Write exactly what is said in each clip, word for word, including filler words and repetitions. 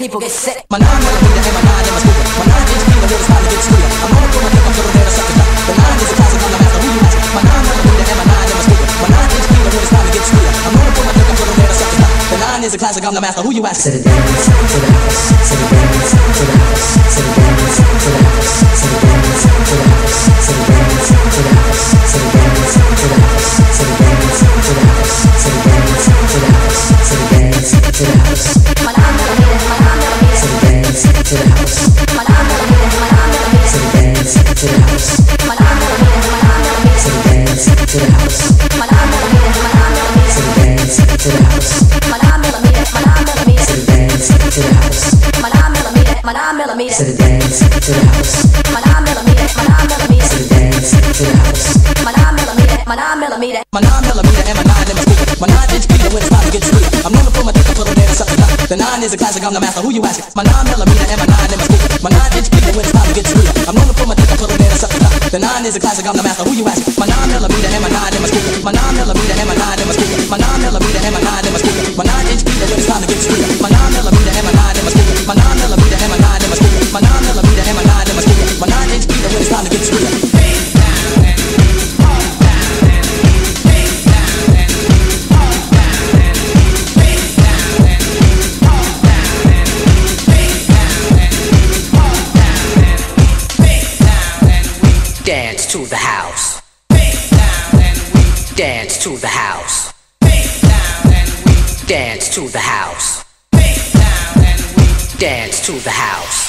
people get sick. My nine millimeter and my nine in my speaker. My nine inch feet, a little spot to get sweeter. I'm gonna put my dick up to the bed and suck it up. The nine is a classic, I'm the master, who you asking? My nine millimeter and my nine in my speaker. My nine inch feet, a little spot to get sweeter. I'm gonna put my dick up to the bed and suck it up. The nine is a classic, I'm the master, who you asking? To the dance, to the house, to the dance, to the house, to the dance, to the house, to the dance, to the house, to the dance, to the house, to the dance, to the house, to the dance, to the house, to the dance, to the house, to the dance, to the house. My nine millimeter, my nine millimeter. To the dance, to the house. My nine millimeter, my nine millimeter. To the dance, to the house. My nine millimeter, my nine millimeter. To the dance, to the house. My nine millimeter, my nine millimeter. To the dance, to the house. My nine millimeter, my nine millimeter. To the dance, to the house. My nine millimeter, my nine millimeter. To the dance, to the house. My nine millimeter, my nine millimeter. To the dance, to the house. My nine millimeter, my nine millimeter. My nine millimeter and my nine in my speaker. My nine inch feet when it's time to get sweet. I'm gonna put my dick up to the bed and suck it up. The nine is a classic, I'm the master, who you asking? My nine millimeter and my nine in my speaker. My nine inch feet when it's time to get sweet. I'm gonna put my dick up to the bed and suck it up. The nine is a classic, I'm the master, who you asking? My nine millimeter and my nine in my speaker. My nine millimeter and my nine in my speaker. My nine millimeter and my nine in my speaker. My nine inch feet when it's time to get sweet. My nine millimeter and my nine in my speaker. My nine millimeter and my nine in my speaker. My nine millimeter and my nine in my speaker. My nine inch feet when it's time to get sweet. Dance to the house. Dance to the house. Dance to the house. Dance to the house.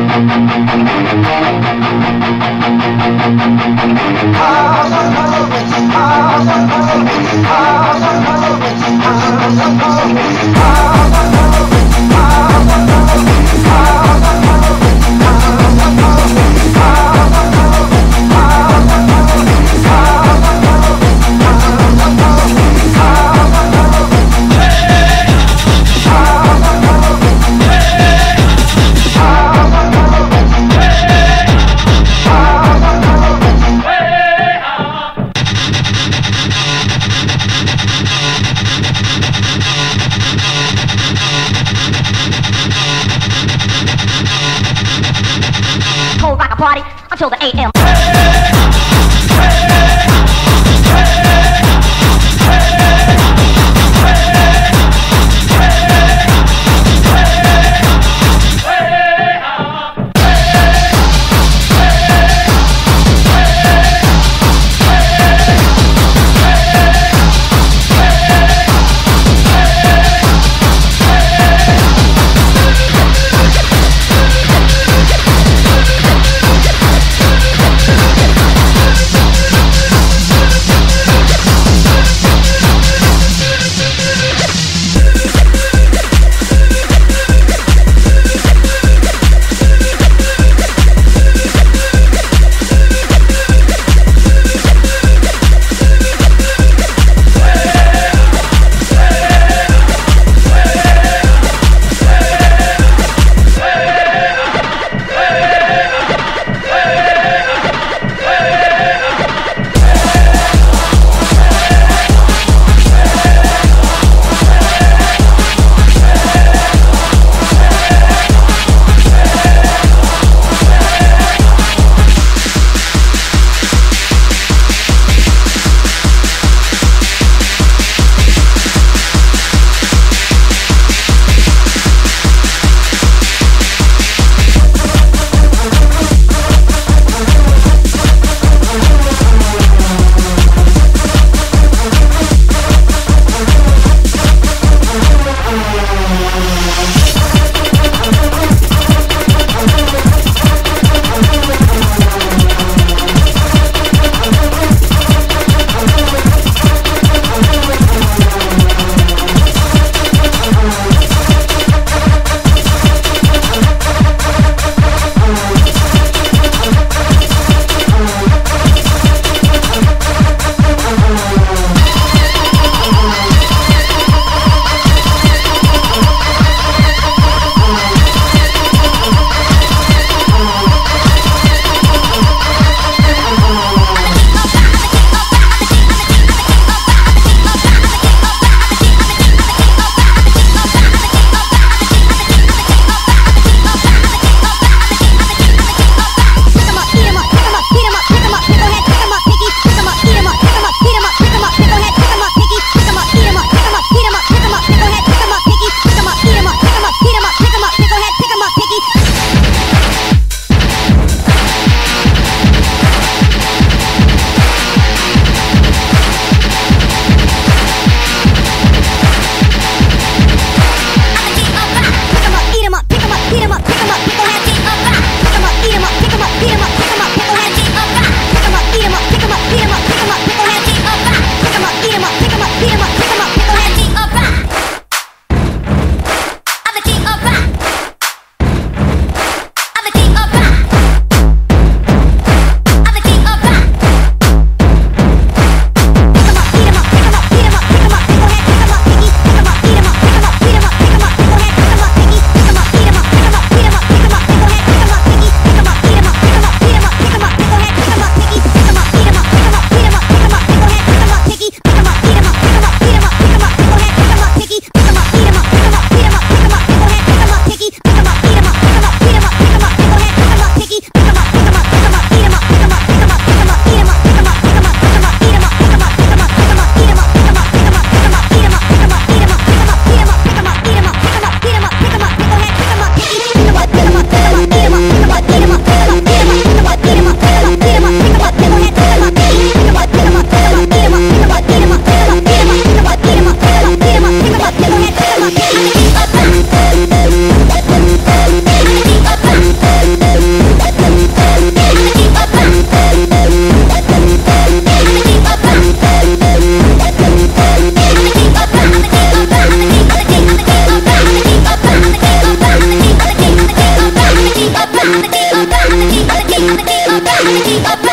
Party until the A M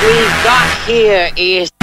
we've got here is